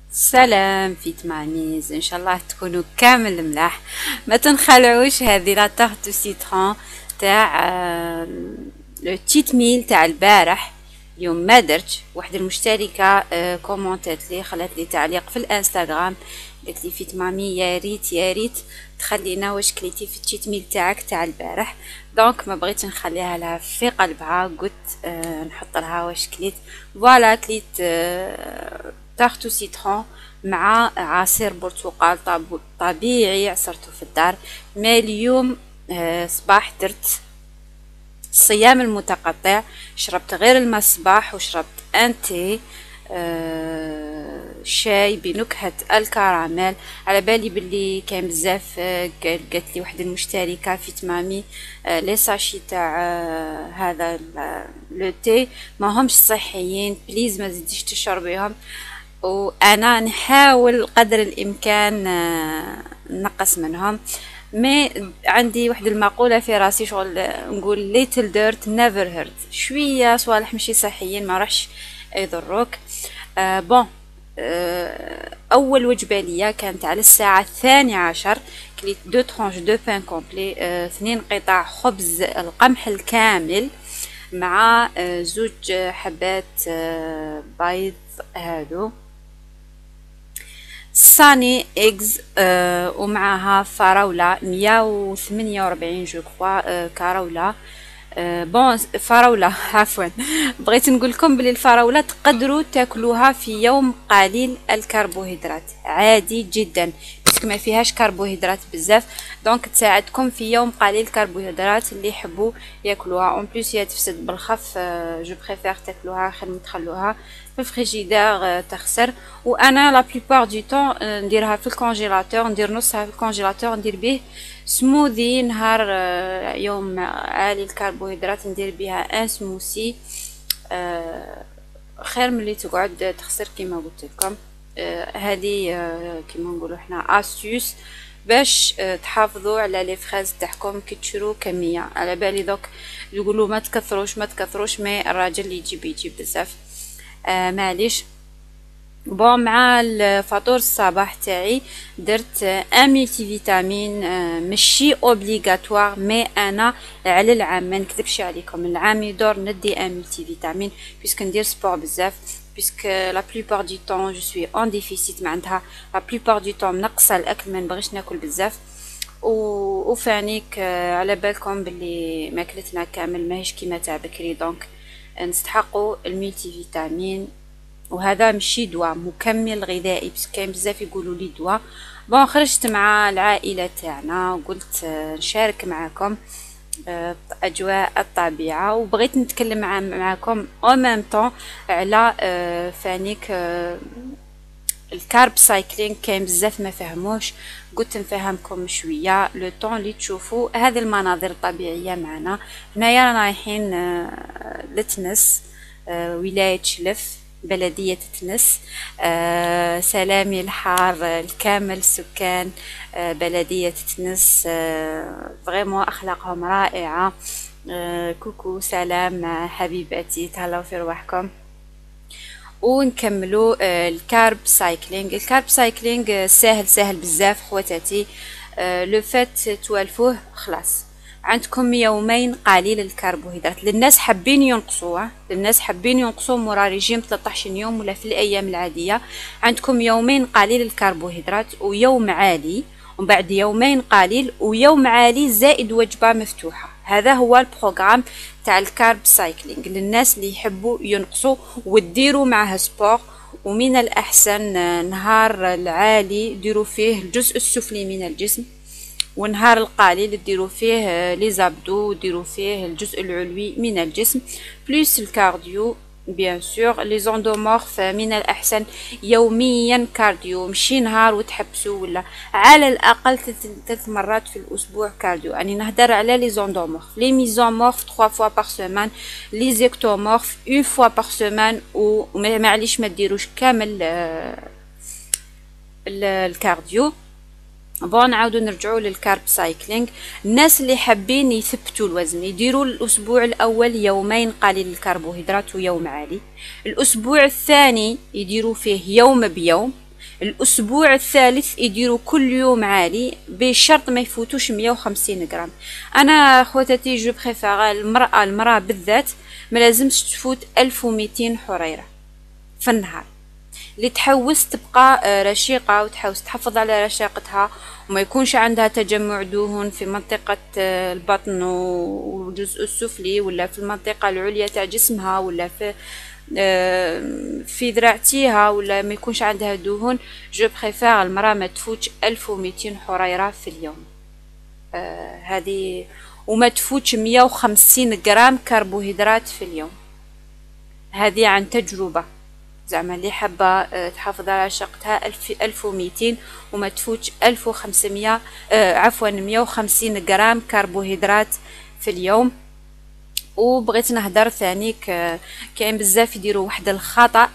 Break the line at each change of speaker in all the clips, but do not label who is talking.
سلام في تماميز، ان شاء الله تكونوا كامل ملاح. ما تنخلعوش هذه لا طاغ دو سيترون تاع لو تيت ميل تاع البارح. اليوم ما درتش واحده المشتركه كومونتات لي، خلات لي تعليق في الانستغرام، قالت لي في تمامي يا ريت يا ريت تخلينا واش كليتي في التيت ميل تاعك تاع البارح. دونك ما بغيتش نخليها لها في قلبها، قلت نحط لها واش كليت. فوالا كليت تارتو سيترون مع عصير برتقال طبيعي عصرته في الدار. ما اليوم صباح درت الصيام المتقطع، شربت غير الماء الصباح وشربت انتي شاي بنكهة الكراميل. على بالي باللي كان بزاف قالت لي واحدة المشتركة في تمامي لي ساشي تاع هذا لو تي ما همش صحيين، بليز ما تزيديش تشربيهم. وانا نحاول قدر الامكان نقص منهم. مي عندي واحد المقولة في راسي شغل نقول little dirt never hurt، شوية صوالح ماشي صحيين ما راحش يضروك. بون اول وجبة ليا كانت على الساعة 12، كليت دو ترونش دو بان كومبلي، 2 قطع خبز القمح الكامل مع زوج حبات بيض هادو صاني ايجز، ومعها فراولة 148 جو كخوا كراولة. بون فراولة عفوا بغيت نقول لكم بلي الفراولة تقدروا تاكلوها في يوم قليل الكربوهيدرات عادي جدا، باسكو ما فيهاش كربوهيدرات بزاف، دونك تساعدكم في يوم قليل الكربوهيدرات اللي يحبوا ياكلوها. اون بليس هي تفسد بالخف، جو بريفير تاكلوها خير من تخلوها في الفريجيدير تخسر. وانا لا بليبار دو طون نديرها في الكونجيلاتور، ندير نصها في الكونجيلاتور، ندير به سموذي نهار يوم عالي الكربوهيدرات ندير بها ان سموسي، خير ملي تقعد تخسر كيما قلت لكم. هذه كيما نقولوا حنا استيوس باش تحافظوا على لي فريز تاعكم كي تشرو كميه. على بالي دوك يقولوا ما تكثروش ما تكثروش، مي الراجل اللي يجيب بزاف معليش. بون مع الفطور الصباح تاعي درت ان ملتي فيتامين، ماشي اوبليغاتوار مي انا على العام ما نكذبش عليكم العام يدور ندي ان ملتي فيتامين بيسك ندير سبور بزاف، بيسك لا بليبار دو طون جو سوي اون ديفيسيت، معناتها لا بليبار دو طون نقص الاكل ما نبغيش ناكل بزاف. وفانيك على بالكم باللي ماكلتنا كامل ماهيش كيما تاع بكري، دونك نستحقوا الملتي فيتامين. وهذا ماشي دواء، مكمل غذائي، بس كاين بزاف يقولوا لي دواء. بون خرجت مع العائله تاعنا وقلت نشارك معكم اجواء الطبيعه، وبغيت نتكلم معكم او ميم طون على فانيك الكارب سايكلينغ. كاين بزاف ما فهموش، قلت نفهمكم شويه لو طون اللي تشوفوا هذه المناظر الطبيعيه معنا. هنايا رانا رايحين لتنس، ولايه شلف، بلدية تنس. سلامي الحار الكامل سكان بلدية تنس، فريمون أخلاقهم رائعة. كوكو سلام حبيباتي، تهلاو في رواحكم. ونكملوا الكارب سايكلينغ. الكارب سايكلينغ سهل بزاف خواتاتي، لو فات توالفوه خلاص. عندكم يومين قليل الكربوهيدرات للناس حابين ينقصوه، للناس حابين ينقصوا مورا ريجيم 13 يوم ولا في الايام العاديه. عندكم يومين قليل الكربوهيدرات ويوم عالي، ومن بعد يومين قليل ويوم عالي زائد وجبه مفتوحه. هذا هو البروغرام تاع الكارب سايكلينغ للناس اللي يحبوا ينقصوا وديروا معها سبور. ومن الاحسن نهار العالي ديروا فيه الجزء السفلي من الجسم، ونهار القليل ديروا فيه لي زابدو، ديروا فيه الجزء العلوي من الجسم بلس الكارديو بيان سور. لي زوندومورف من الاحسن يوميا كارديو، مشي نهار وتحبسوا، ولا على الاقل 3 مرات في الاسبوع كارديو. اني نهدر على لي زوندومورف، لي ميزومورف 3 فوا بار سيمين، لي زيكتومورف 1 فوا بار سيمين. ومعليش ما ديروش كامل الكارديو. بون نعاودو نرجعو للكارب سايكلينغ. الناس اللي حابين يثبتوا الوزن يديروا الاسبوع الاول يومين قليل الكربوهيدرات ويوم عالي، الاسبوع الثاني يديروا فيه يوم بيوم، الاسبوع الثالث يديروا كل يوم عالي بشرط ما يفوتوش 150 غرام. انا خواتاتي جو بريفير المراه بالذات ما لازمش تفوت 1200 حريره في النهار، اللي تحوس تبقى رشيقة وتحوس تحافظ على رشاقتها وما يكونش عندها تجمع دهون في منطقة البطن والجزء السفلي ولا في المنطقة العليا تاع جسمها ولا في ذراعتيها، ولا ما يكونش عندها دهون. جو بريفير المرأة ما تفوتش 1200 حريرة في اليوم، هذه، وما تفوتش 150 غرام كربوهيدرات في اليوم. هذه عن تجربة، زعما اللي حابه تحافظ على شقتها 1200 وما تفوتش 1500 عفوا 150 غرام كربوهيدرات في اليوم. وبغيت نهضر ثاني كاين بزاف يديروا واحد الخطا،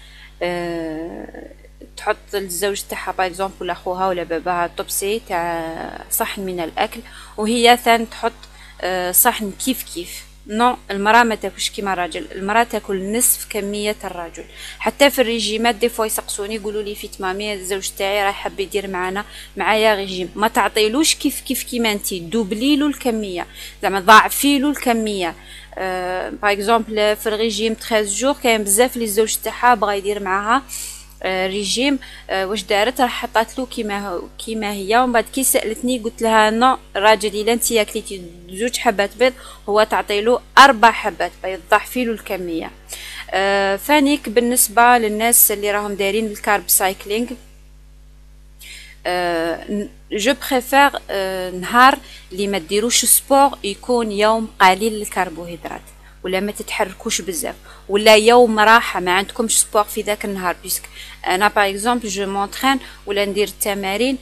تحط للزوج تاعها باغ اكزومبل ولا خوها ولا باباها طبسي تاع صحن من الاكل وهي ثاني تحط صحن كيف نو. المراه ما تاكلش كيما الراجل، المراه تاكل نصف كميه الرجل. حتى في الريجيمات دي فوا يسقسوني يقولوا لي فيت مامي الزوج تاعي راه حاب يدير معايا ريجيم، ما تعطيلوش كيف كيما انتي، دوبليلو الكميه، زعما ضاعفيلو الكميه. باغ اكزومبل في الريجيم 13 جور كاين بزاف لي الزوج تاعها بغا يدير معاها ريجيم، واش دارت راح حطات له كيما هي، ومن بعد كي سالتني قلت لها نو، الراجل الا انت كليتي 2 حبات بيض هو تعطي له 4 حبات بيض، ضعفي له الكميه. فانيك بالنسبه للناس اللي راهم دايرين الكارب سايكلينغ، جو بريفير نهار اللي ما ديروش سبور يكون يوم قليل الكربوهيدرات، ولا ما تتحركوش بزاف، ولا يوم راحه ما عندكمش سبور في ذاك النهار. بيسك انا باغ اكزومبل جو مونطرين ولا ندير التمارين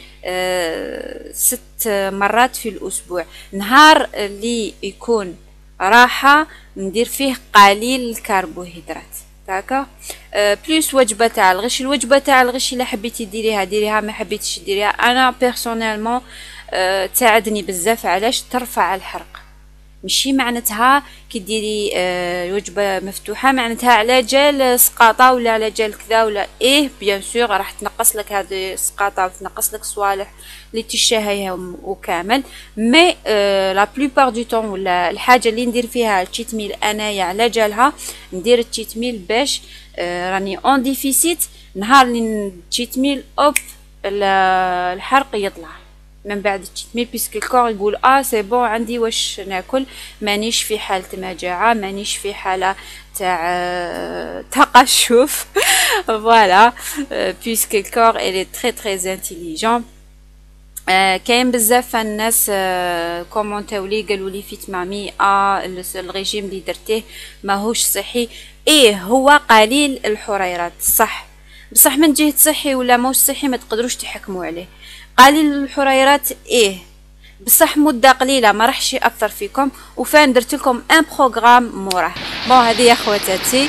6 مرات في الاسبوع، نهار اللي يكون راحه ندير فيه قليل الكربوهيدرات داكا. بليس وجبه تاع الغش، الوجبه تاع الغش الا حبيتي ديريها ما حبيتيش ديريها. انا بيرسونيلمون تساعدني بزاف، علاش؟ ترفع الحرق. ماشي معناتها كي ديري وجبه مفتوحه معناتها على جال سقاطه ولا على جال كذا ولا بيان سور راح تنقص لك هذه السقاطه وتنقص لك صوالح اللي تشهيهم وكامل. مي لا بلوبار دو طون ولا الحاجه اللي ندير فيها التشيت ميل انايا على جالها ندير التشيت ميل باش راني اون ديفيسيت، نهار اللي تشيت ميل اوب الحرق يطلع من بعد التشيت، بيسك الكور يقول سي بون عندي واش ناكل، مانيش في حالة مجاعة، مانيش في حالة تاع تقشف فوالا. بيسك الكور الي تري انتيليجون. كاين بزاف الناس كومونتاو لي قالوا لي فيت مامي الريجيم اللي درتيه ماهوش صحي. هو قليل الحريرات صح، بصح من جهة صحي ولا ماهوش صحي ما تقدروش تحكموا عليه. قليل الحريرات بصح مده قليله ما راحش ياثر فيكم، وفان درت لكم ان بروغرام موراه. بون هذه يا خواتاتي،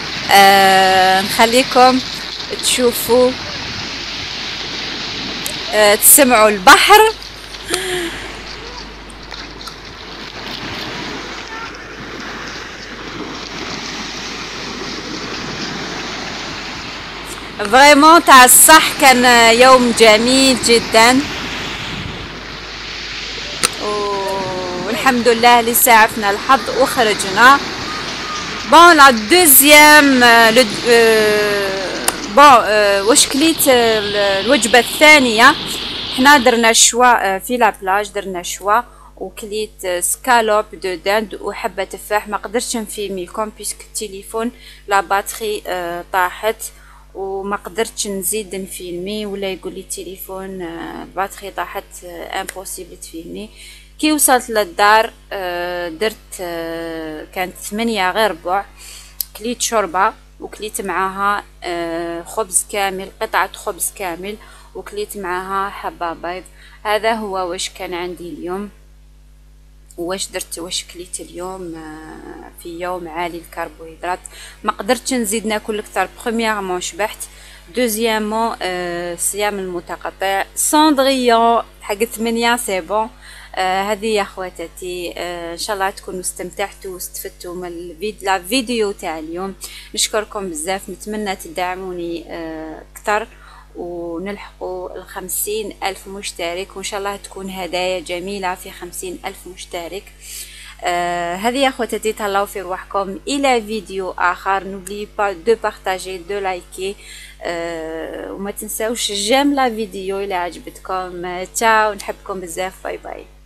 نخليكم تشوفوا تسمعوا البحر. فريمون تاع الصح كان يوم جميل جدا، والحمد لله اللي ساعفنا الحظ وخرجنا. بون لا دوزيام بون واش كليت الوجبه الثانيه، حنا درنا شوا في لا بلاج، درنا شوا وكليت سكالوب دو داند وحبه تفاح. ما قدرتش نفيلميكم بيسك التليفون لا باتري طاحت وما قدرتش نزيد نفيلمي، ولا يقول لي التليفون الباتري طاحت امبوسيبل تفيلمي. كي وصلت للدار درت كانت 8 غير ربع، كليت شوربه وكليت معاها خبز كامل، قطعه خبز كامل، وكليت معاها حبه بيض. هذا هو واش كان عندي اليوم، واش درت واش كليت اليوم في يوم عالي الكربوهيدرات. ما قدرتش نزيد ناكل اكثر. برومييرمون شبعت، دوزيامون الصيام المتقطع، ساندريون حق 8 سي بون. هذه يا خواتاتي، ان شاء الله تكونوا استمتعتوا واستفدتوا من الفيديو تاع اليوم. نشكركم بزاف، نتمنى تدعموني اكثر ونلحقوا 50,000 مشترك، وإن شاء الله تكون هدايا جميلة في 50,000 مشترك. هذه يا خواتاتي، تهلاو في روحكم. إلى فيديو آخر. نوبلي با دو بارتاجي دو لايكي، وما تنساوش جيم لا فيديو إلى عجبتكم. تاو، نحبكم بزاف. باي باي.